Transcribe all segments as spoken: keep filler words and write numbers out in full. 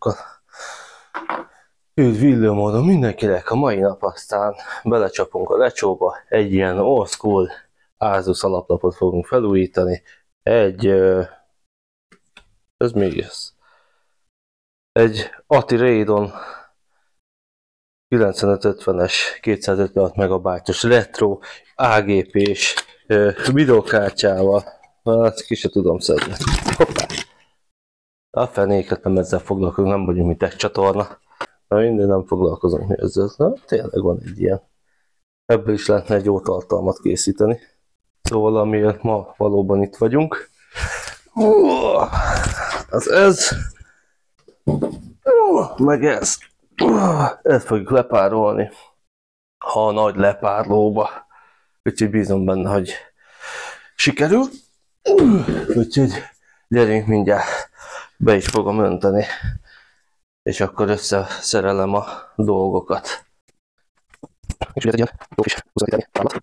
dolgokkal. Üdv villőmódon mindenkinek, a mai nap aztán belecsapunk a lecsóba, egy ilyen old school Asus alaplapot fogunk felújítani, egy, ez még ez, egy ATI Radeon kilencvenöt ötvenes kétszázötvenhat megabájtos retro á gé pés videókártyával, hát ki se tudom szedni. Hoppá! A fenéket nem ezzel foglalkozunk, nem vagyunk mint egy csatorna. Na minden, nem foglalkozunk ezzel. Na, tényleg van egy ilyen. Ebből is lehetne egy jó tartalmat készíteni. Szóval amiért ma valóban itt vagyunk. Az ez. Meg ez. Ezt fogjuk lepárolni. Ha a nagy lepárlóba. Úgyhogy bízom benne, hogy sikerül. Úgyhogy gyerünk mindjárt. Be is fogom önteni. És akkor összeszerelem a dolgokat. És egy ilyen jó kis húzatítani állat.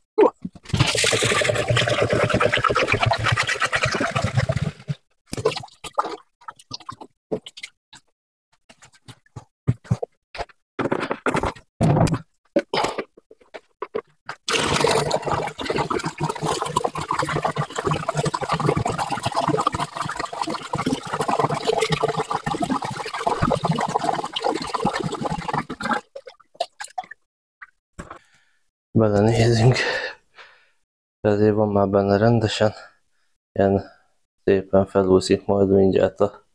Belenézünk. Ezért van már benne rendesen. Ilyen szépen felúszik majd mindjárt a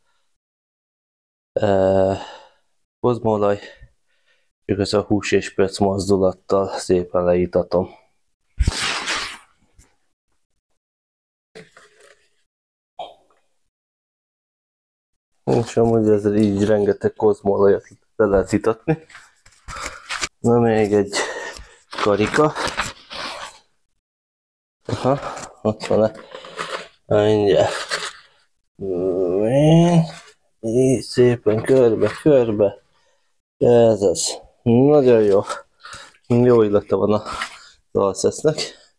e, kozmolaj. Csak ez a hús és perc mozdulattal szépen leítatom. És amúgy ezzel így rengeteg kozmolajat le lehet itatni. Na még egy karika. Aha, ott van-e. Mindjárt. Így szépen körbe-körbe. Ez az. Nagyon jó. Jó illata van a dalszesznek.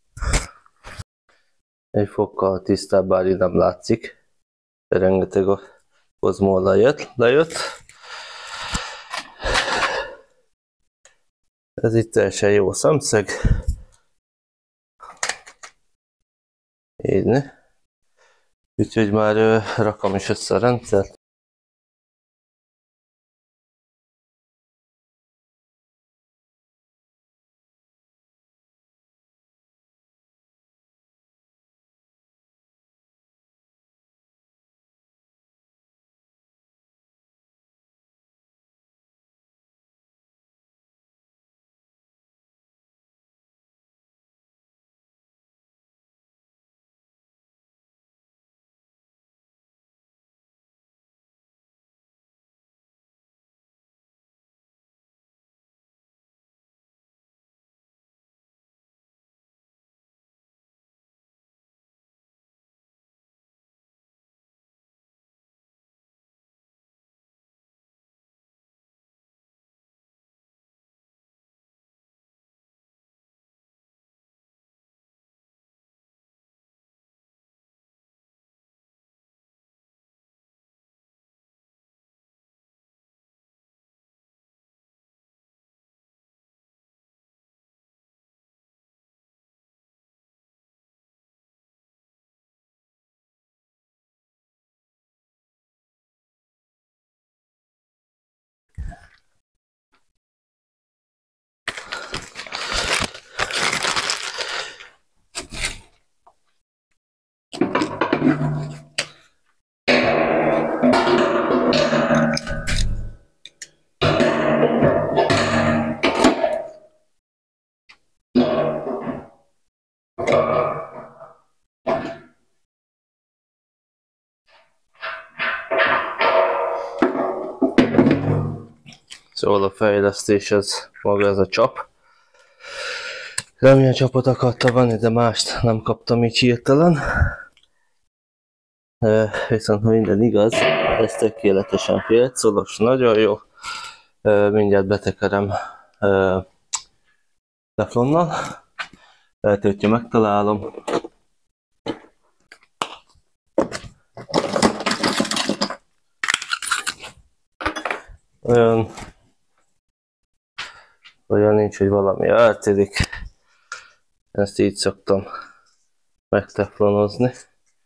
Egy fokkal tisztább, bár így nem látszik. De rengeteg a kozmolaj lejött. lejött. Ez itt teljesen jó szemszög. Így ne. Úgyhogy már ö, rakom is össze a rendszert. Szóval a fejlesztés, ez maga ez a csap. Remélem csapot akarta venni, de mást nem kaptam így hirtelen. E, viszont ha minden igaz, ez tökéletesen félcolos, nagyon jó. E, mindjárt betekerem e, teflonnal. Lehet, hogyha megtalálom. olyan, olyan nincs, hogy valami eltérik. Ezt így szoktam megteflonozni.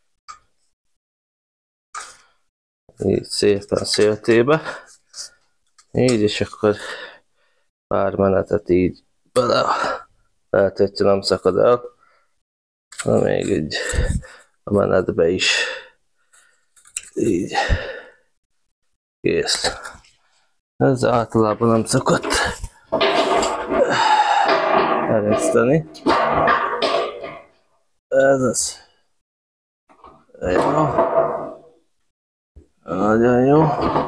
Így szépen széltébe. Így, és akkor pár menetet így bele. Lehet, hogy nem szakad el. Na még egy a menetbe is. Így. Kész. Ez általában nem szokott ereszteni. Ez az. Jó. Nagyon jó.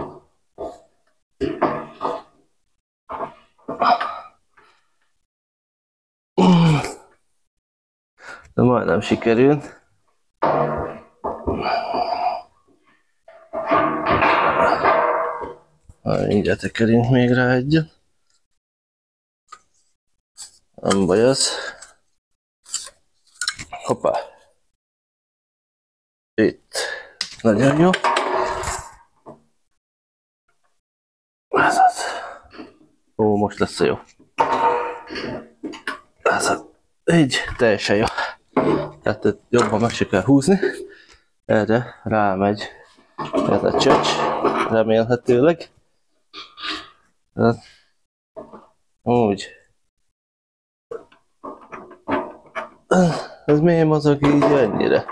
De majdnem sikerült. Mindjárt tekerünk még rá egyet. Nem baj az. Hoppá. Itt. Nagyon jó. Ez az. Ó, most lesz a jó. Ez az. Így, teljesen jó. Tehát jobban meg se kell húzni. Erre rámegy ez a csöcs, remélhetőleg. Ez, úgy. Ez miért mozog így ennyire?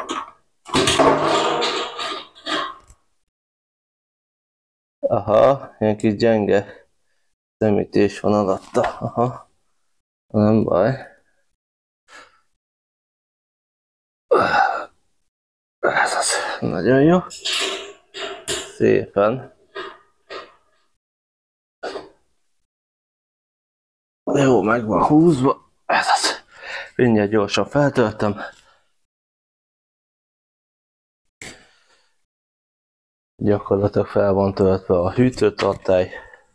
Aha, ilyen kis gyenge szemítés van alatta. Aha, nem baj. Ez az, nagyon jó. Szépen. Jó, meg van húzva. Ez az. Mindjárt gyorsan feltöltöm. Gyakorlatilag fel van töltve a hűtőtartály.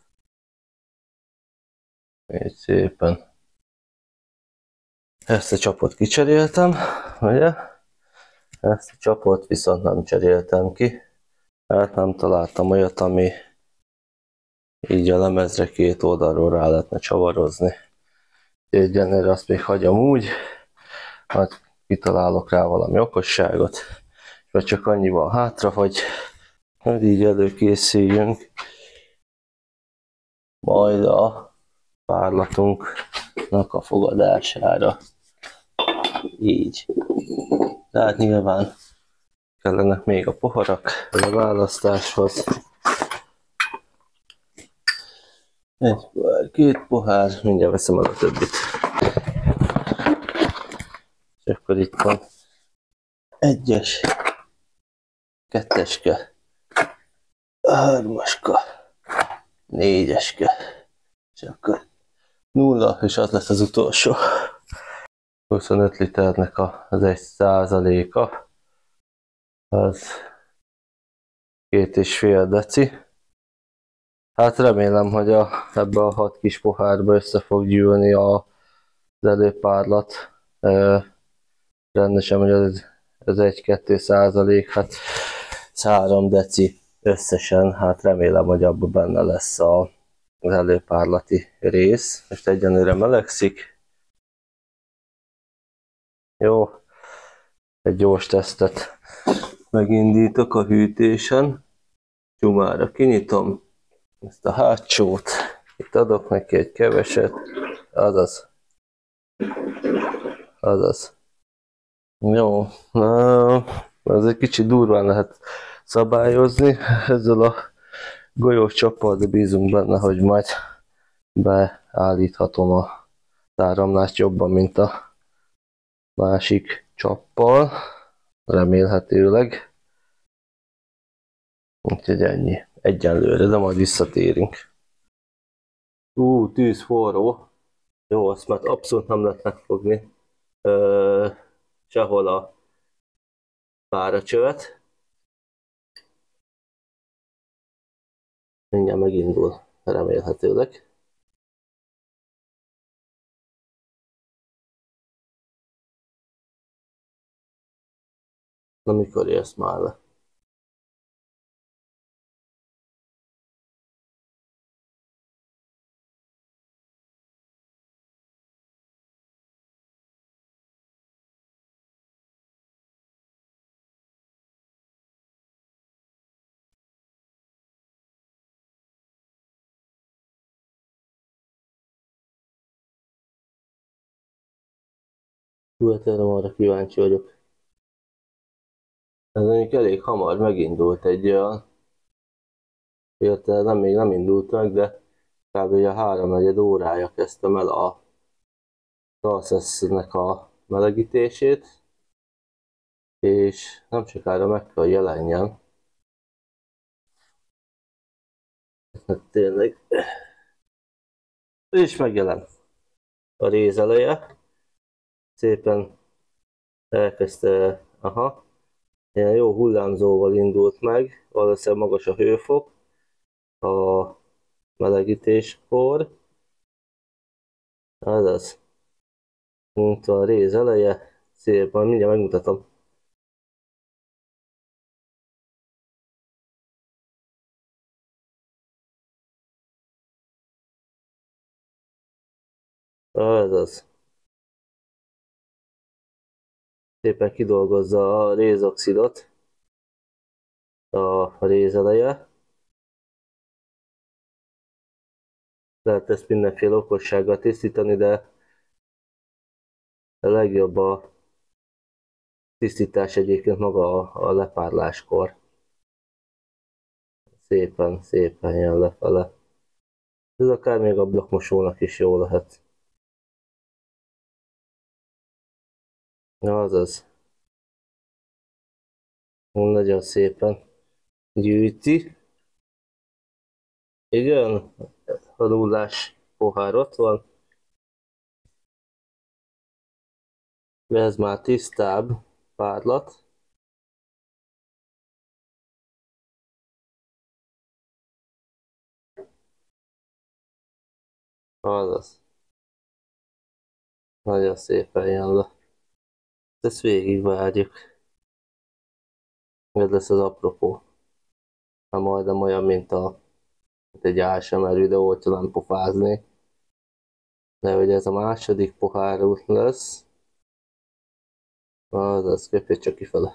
Így szépen. Ezt a csapot kicseréltem, ugye? Ezt a csapot viszont nem cseréltem ki. Hát nem találtam olyat, ami így a lemezre két oldalról rá lehetne csavarozni. Egyenlőre azt még hagyom úgy, hát kitalálok rá valami okosságot, vagy csak annyi van hátra, hogy, hogy így előkészüljünk majd a párlatunknak a fogadására. Így. Tehát nyilván kellenek még a poharak a választáshoz. Egy pohár, két pohár, mindjárt veszem el a többit. És akkor itt van egyes, ketteske, hármaska, négyeske, és akkor nulla, és az lesz az utolsó. huszonöt liternek az egy százaléka, az két és fél deci. Hát remélem, hogy a, ebbe a hat kis pohárba össze fog gyűlni a, az előpárlat. E, rendesen, hogy az, az egy-kettő százalék, hát három deci összesen, hát remélem, hogy abban benne lesz a, az előpárlati rész. Most egyenlőre melegszik. Jó, egy gyors tesztet megindítok a hűtésen. Csumára kinyitom ezt a hátsót, itt adok neki egy keveset, azaz, azaz. Jó, ez egy kicsit durván lehet szabályozni ezzel a golyós csappal, de bízunk benne, hogy majd beállíthatom a áramlást jobban, mint a másik csappal, remélhetőleg. Úgyhogy ennyi. Egyenlőre, de majd visszatérünk. Ú, tűz forró. Jó, azt már abszolút nem lehet megfogni. Ö, sehol a páracsövet. Mindjárt megindul, remélhetőleg. Na mikor érsz már le? Hát erre arra kíváncsi vagyok. Ez mondjuk elég hamar megindult egy olyan, illetve nem, még nem indult meg, de kb. A háromnegyed órája kezdtem el a Salsas-nek a melegítését, és nem sokára meg kell jelenjen. Hát tényleg. És megjelent a réz eleje. Szépen elkezdte, aha, ilyen jó hullámzóval indult meg, valószínűleg magas a hőfok a melegítéskor. Azaz, mint a réz eleje, szép, majd mindjárt megmutatom. Azaz, szépen kidolgozza a rézoxidot a réz eleje. Lehet ezt mindenféle okossággal tisztítani, de a legjobb a tisztítás egyébként maga a, a lepárláskor. Szépen, szépen jön lefele. Ez akár még a blokkmosónak is jó lehet. Azaz. Nagyon szépen gyűjti. Igen, a nullás pohár ott van. Ez már tisztább párlat. Azaz. Nagyon szépen jön le. Ezt végigvárjuk. Ez lesz az apropó. Ha majdnem olyan, mint, a, mint egy á es em er videó, hogyha nem pofázni. De hogy ez a második pohár út lesz. Azaz, köpj csak kifele.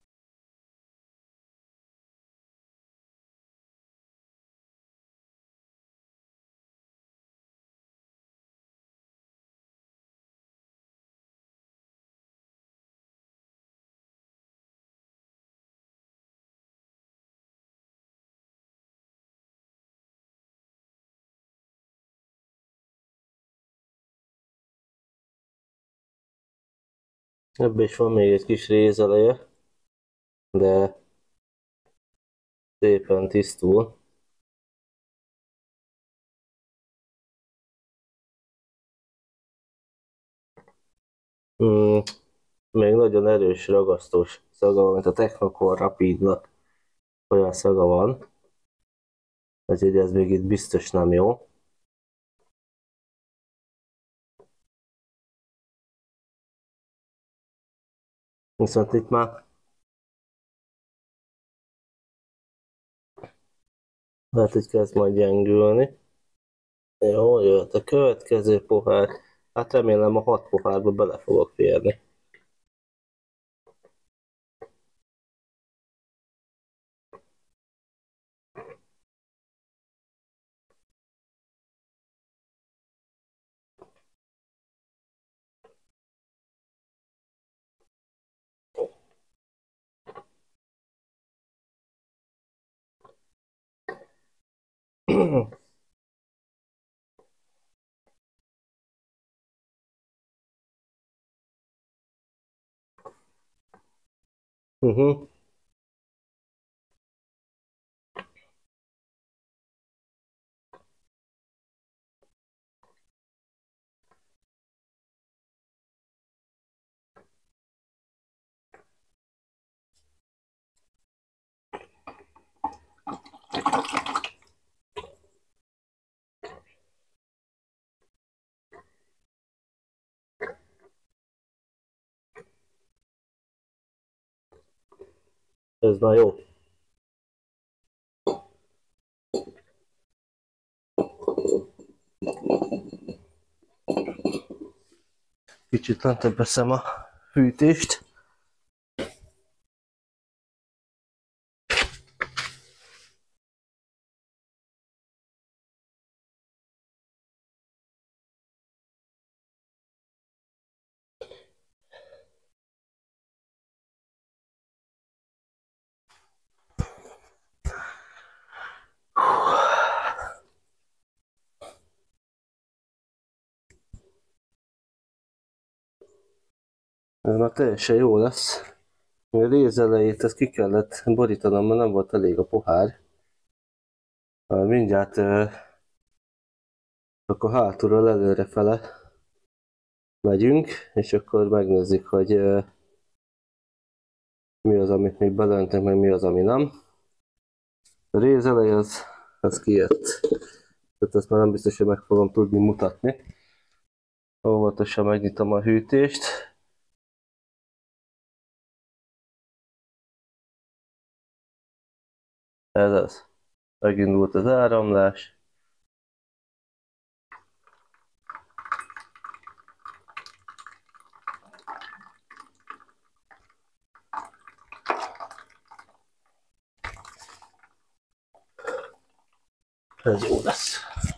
Ebben is van még egy kis rézeleje, de szépen tisztul. Hmm, még nagyon erős, ragasztós szaga van, mint a Technocore Rapidnak olyan szaga van, úgyhogy ez még itt biztos nem jó. Viszont itt már lehet, hogy kezd majd gyengülni. Jó, jött a következő pohár. Hát remélem a hat pohárba bele fogok férni. uh-huh. Ez már jó. Kicsit lentebb veszem a fűtést. Ez már teljesen jó lesz. A réz elejét ezt ki kellett borítanom, mert nem volt elég a pohár. Mindjárt akkor hátulról előrefele megyünk, és akkor megnézzük, hogy mi az, amit még belöntünk, meg mi az, ami nem. A réz eleje az, az kijött. Tehát ezt már nem biztos, hogy meg fogom tudni mutatni. Óvatosan megnyitom a hűtést. Ez az. Megindult az áramlás. Ez jó lesz.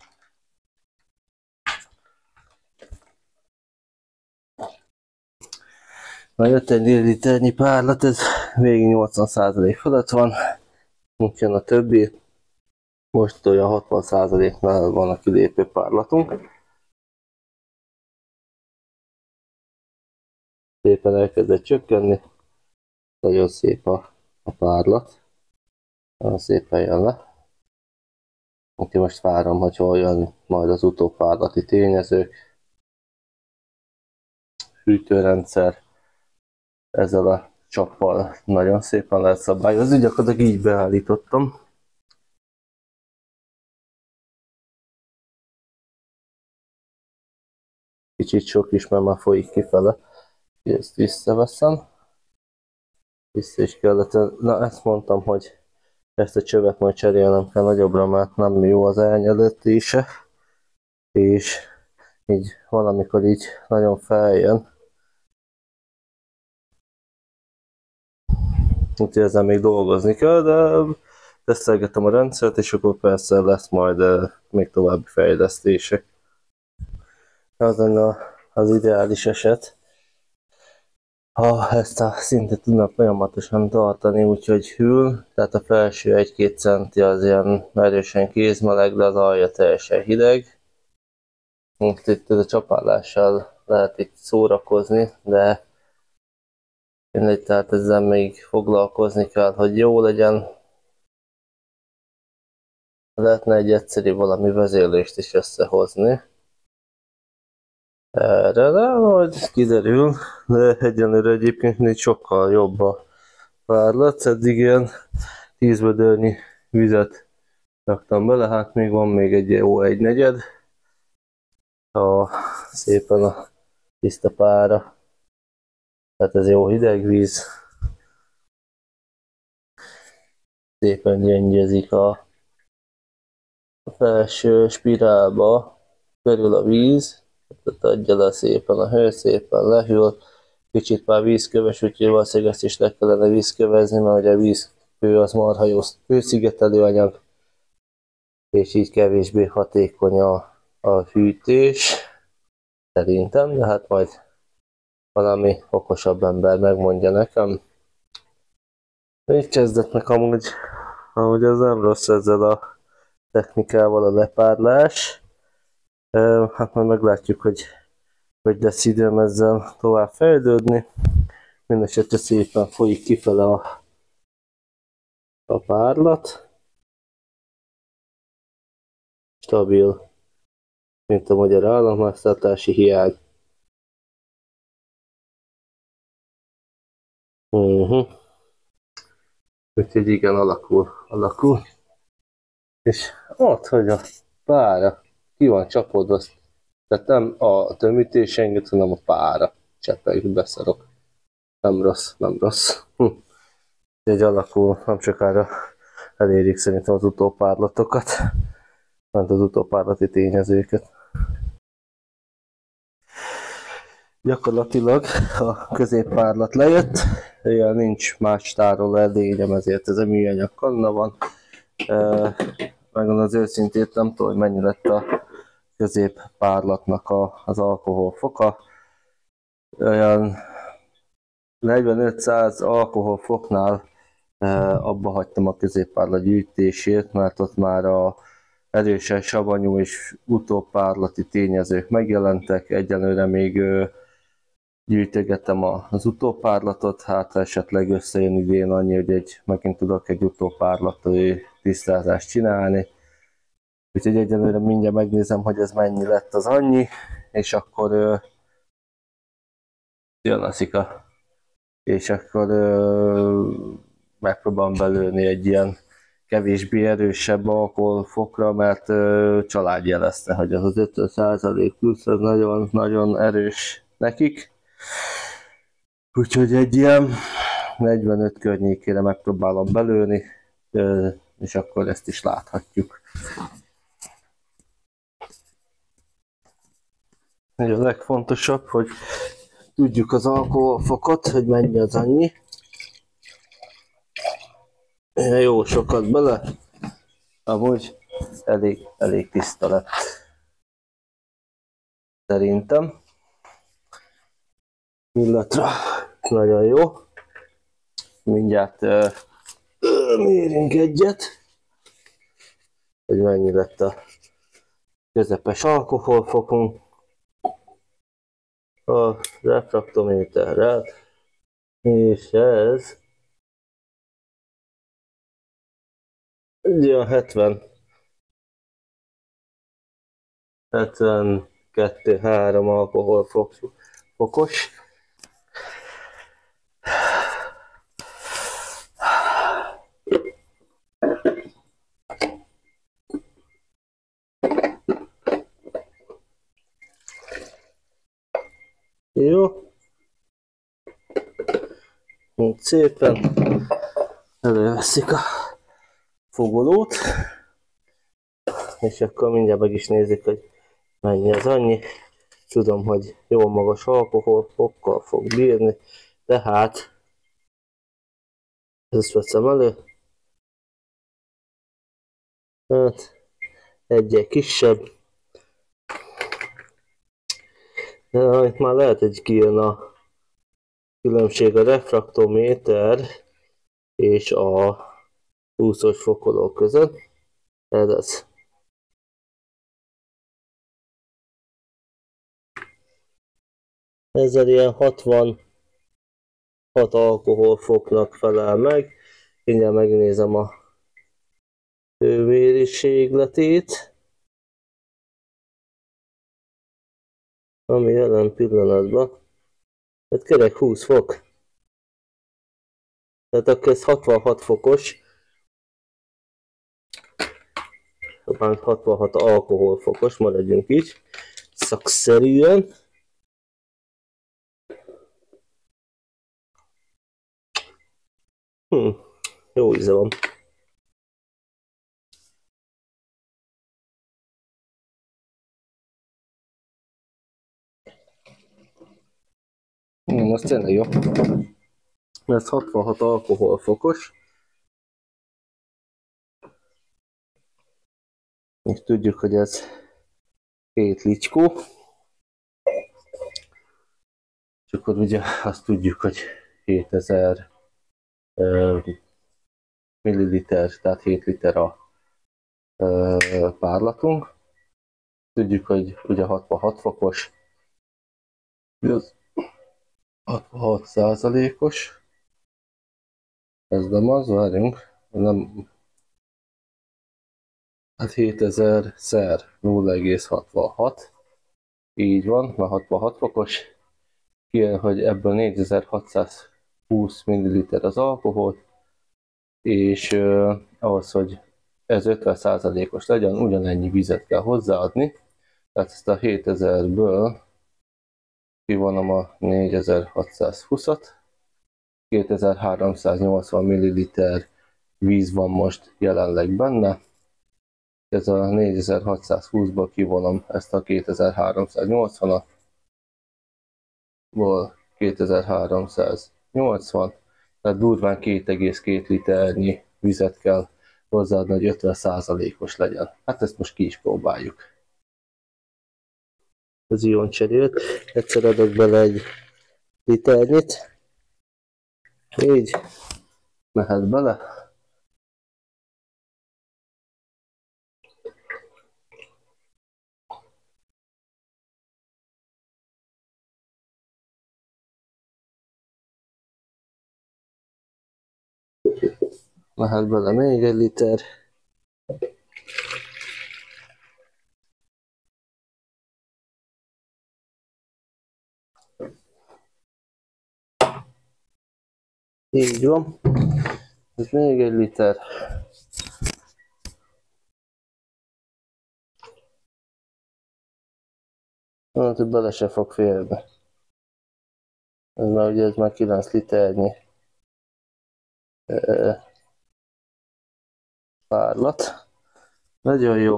Na, jött egy négy liternyi párlat, ez végig nyolcvan százalék fölött van. Úgy jön a többi. Most olyan hatvan százaléknál van a kilépő párlatunk. Szépen elkezdett csökkenni. Nagyon szép a, a párlat. Nagyon szépen jön le. Úgyhogy most várom, hogy hol jön majd az utópárlati tényezők. Hűtőrendszer. Ezzel a csappal nagyon szépen lehet szabályozni. Gyakorlatilag így beállítottam. Kicsit sok is, mert már folyik kifele. Ezt visszaveszem. Vissza is kellett. Na, ezt mondtam, hogy ezt a csövet majd cserélnem kell nagyobbra, mert nem jó az elnyelődése. És így valamikor így nagyon feljön. Úgyhogy ezzel még dolgozni kell, de tesztelgetem a rendszert, és akkor persze lesz majd még további fejlesztések. Az lenne az ideális eset, ha ezt a szintet tudnak folyamatosan tartani, úgyhogy hűl, tehát a felső egy-két centi az ilyen erősen kézmeleg, de az alja teljesen hideg. Most itt a csapálással lehet itt szórakozni, de mindegy, tehát ezzel még foglalkozni kell, hogy jó legyen. Lehetne egy egyszerű valami vezérlést is összehozni. Erre, de majd kiderül, de egyenlőre egyébként még sokkal jobb a párlat. Eddig ilyen tíz vödörnyi vizet raktam bele, hát még van még egy jó egy negyed. A, szépen a tiszta pára. Tehát ez jó hideg víz. Szépen gyengyezik a felső spirálba körül a víz. Tehát adja le szépen a hő, szépen lehűl. Kicsit már vízköves, úgyhogy valószínűleg ezt is le kellene vízkövezni, mert ugye a vízkő az marha jó hőszigetelő anyag, és így kevésbé hatékony a, a hűtés. Szerintem, de hát majd valami okosabb ember megmondja nekem. Így kezdetnek amúgy, amúgy ez nem rossz ezzel a technikával a lepárlás. Hát majd meglátjuk, hogy hogy lesz időm ezzel tovább fejlődni. Mindenesetre szépen folyik kifele a, a párlat. Stabil, mint a magyar államháztartási hiány. Uh-huh. Úgyhogy igen, alakul, alakul. És ott, hogy a pára ki van csapódva, tehát nem a tömítés enged, hanem a pára cseppeg, beszarok. Nem rossz, nem rossz. Hm. Egy alakul, nem sokára elérik szerintem az utópárlatokat, mert az utópárlati tényezőket. Gyakorlatilag a középpárlat lejött, ilyen nincs más tároló edényem, ezért ez a műanyag kanna van. Megmondom az őszintét, nem tudom, hogy mennyi lett a középpárlatnak a, az alkohol foka. Olyan negyvenöt-száz alkohol foknál e, abba hagytam a középpárlat gyűjtését, mert ott már a erősen savanyú és utópárlati tényezők megjelentek. Egyelőre még ö, gyűjtögetem az utópárlatot, hát ha esetleg összejön idén annyi, hogy egy, megint tudok egy utópárlati tisztázást csinálni. Úgyhogy egyelőre mindjárt megnézem, hogy ez mennyi lett az annyi, és akkor ö, jön a szika. És akkor ö, megpróbálom belőni egy ilyen kevésbé erősebb alkoholfokra, mert ö, család jelezte, hogy az az ötven százalék plusz az nagyon, nagyon erős nekik. Úgyhogy egy ilyen negyvenöt környékére megpróbálom belőni, ö, és akkor ezt is láthatjuk. A legfontosabb, hogy tudjuk az alkoholfokot, hogy mennyi az annyi. Jó sokat bele, amúgy elég, elég tiszta lett. Szerintem. Illatra nagyon jó. Mindjárt uh, mérünk egyet, hogy mennyi lett a közepes alkoholfokunk. A refraktométerrel, és ez ugye hetven, hetvenkettő három alkoholfokos. Jó. Úgy szépen előveszik a fogolót, és akkor mindjárt meg is nézzük, hogy mennyi az annyi. Tudom, hogy jó magas alkoholfokkal fog bírni, tehát ezt veszem elő. Hát egyel kisebb. De itt már lehet, hogy kijön a különbség a refraktométer és a húszas fokoló között. Ez az. Ezzel ilyen hatvanhat alkoholfoknak felel meg. Mindjárt megnézem a hőmérsékletét, ami jelen pillanatban, hát kerek húsz fok. Tehát akkor ez hatvanhat fokos, hatvanhat alkoholfokos, maradjunk így, szakszerűen. Hm, jó íze van. Hm, az tényleg jó. Ez hatvanhat alkoholfokos. És tudjuk, hogy ez két licskó. És akkor ugye azt tudjuk, hogy hétezer uh, milliliter, tehát hét liter a uh, párlatunk. Tudjuk, hogy ugye hatvanhat fokos, ez hatvanhat százalékos. Ez nem az, várjunk, nem, hát hétezer szer nulla egész hatvanhat, így van, mert hatvanhat fokos, kijön, hogy ebből négyezer-hatszázhúsz milliliter az alkohol, és uh, ahhoz, hogy ez ötven százalékos legyen, ugyanennyi vizet kell hozzáadni, tehát ezt a hétezerből kivonom a négyezer-hatszázhúszat, kétezer-háromszáznyolcvan milliliter víz van most jelenleg benne, ez a négyezer-hatszázhúszból kivonom ezt a kétezer-háromszáznyolcvanat, ból kétezer-háromszáznyolcvan, tehát durván két egész két liternyi vizet kell hozzáadni, hogy ötven százalékos legyen. Hát ezt most ki is próbáljuk. Az ioncserét, egyszer adok bele egy liternyit, így mehet bele. Mehet bele még egy liter. Így van. Ez még egy liter. Hát, hogy bele se fog férni. Ez már ugye ez már kilenc liternyi e, párlat. Nagyon jó.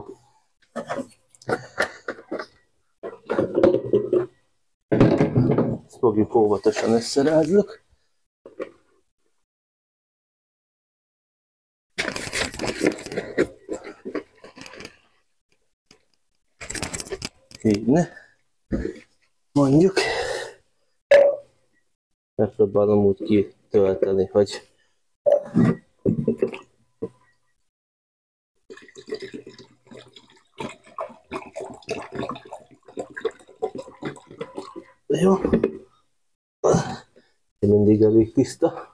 Ezt fogjuk óvatosan összerázzuk. Így ne. Mondjuk. Megpróbálom úgy kitölteni, hogy jó. Mindig elég tiszta.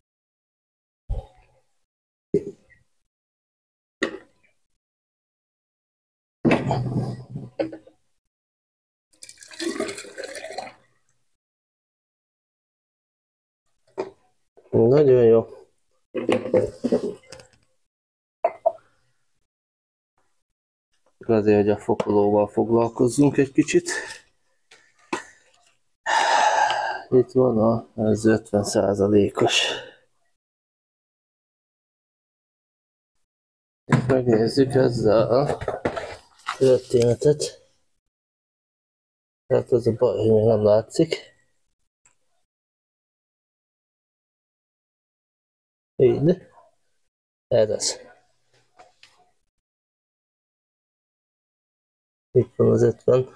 Nagyon jó. Azért, hogy a fokolóval foglalkozzunk egy kicsit. Itt van a, ez ötven százalékos. Itt megnézzük ezzel a történetet. Tehát az a baj, hogy még nem látszik. Így. Ez az. Itt van az ötven.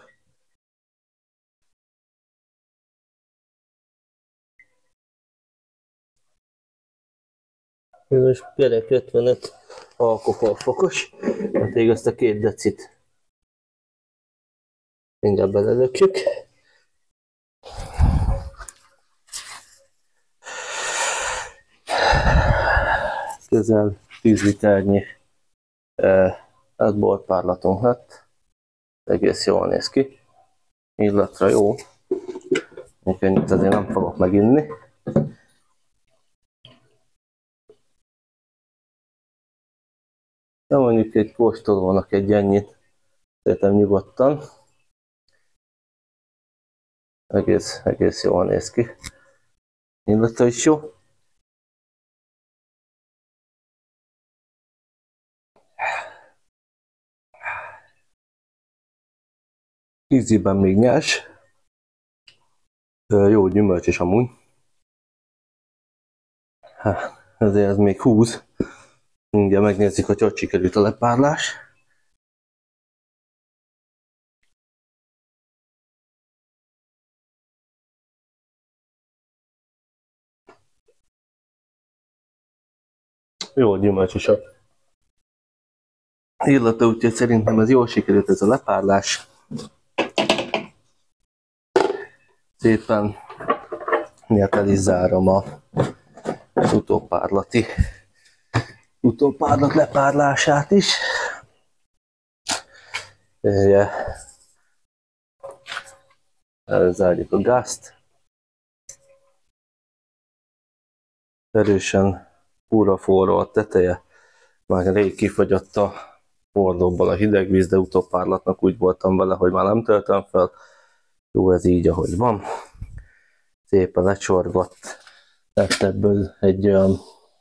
Most kerek ötvenöt alkoholfokos, hát még azt a két decit mindjárt belelökjük. Közel tíz liternyi ez borpárlatunk lett. Egész jól néz ki. Illatra jó. Még ennyit azért nem fogok meginni. De mondjuk egy kóstolónak egy ennyit, szerintem nyugodtan. Egész, egész jól néz ki. Illata is jó. Ízében még nyers. Jó gyümölcs is amúgy. Ezért ez még húz. Mindjárt megnézzük, hogy hogy sikerült a lepárlás. Jó gyümölcsös a illata, úgyhogy szerintem ez jól sikerült ez a lepárlás. Szépen miért el is zárom a utópárlati utópárlat lepárlását is. Elzárjuk a gázt. Erősen púra forró a teteje. Már rég kifogyott a forróból a hideg víz, de utópárlatnak úgy voltam vele, hogy már nem töltöm fel. Jó, ez így, ahogy van. Szépen lecsorgott. Lett ebből egy olyan,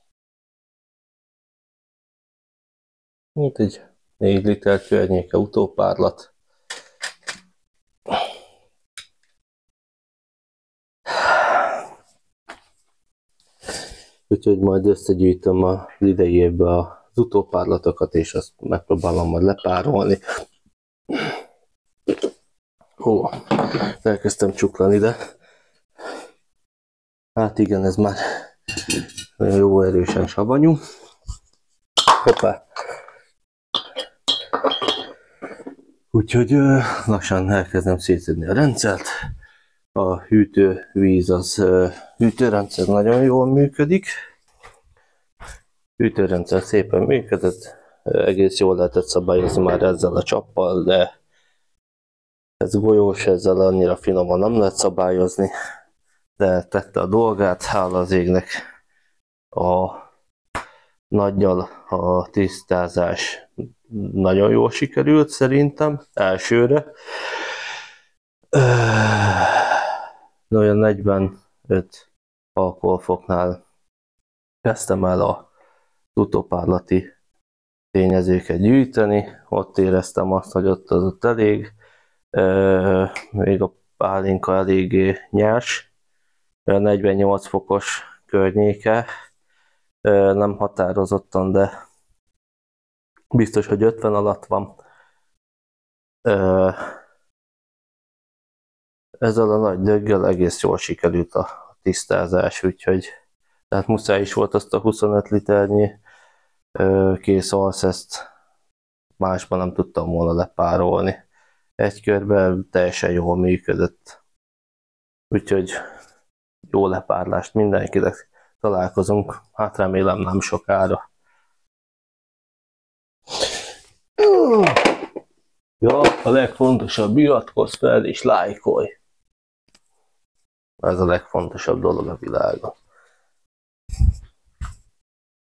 mint egy négy liter környéke utópárlat. Úgyhogy majd összegyűjtöm az idei évben az utópárlatokat, és azt megpróbálom majd lepárolni. Ó, elkezdtem csuklani, de hát igen, ez már jó erősen savanyú. Hoppá! Úgyhogy lassan elkezdem szétszedni a rendszert. A hűtővíz, az hűtőrendszer nagyon jól működik. Hűtőrendszer szépen működött, egész jól lehetett szabályozni már ezzel a csappal, de ez golyós, ezzel annyira finoman nem lehet szabályozni, de tette a dolgát, hála az égnek. A nagyjal a tisztázás nagyon jól sikerült szerintem, elsőre. Olyan negyvenöt alkoholfoknál kezdtem el a utópárlati tényezőket gyűjteni, ott éreztem azt, hogy ott az ott elég, még a pálinka eléggé nyers, negyvennyolc fokos környéke, nem határozottan, de biztos, hogy ötven alatt van. Ezzel a nagy döggel egész jól sikerült a tisztázás, úgyhogy tehát muszáj is volt azt a huszonöt liternyi kész alszeszt, másban nem tudtam volna lepárolni. Egy körben teljesen jól működött. Úgyhogy jó lepárlást mindenkinek, találkozunk, hát remélem nem sokára. Ja, a legfontosabb, iratkozz fel és lájkolj! Ez a legfontosabb dolog a világon.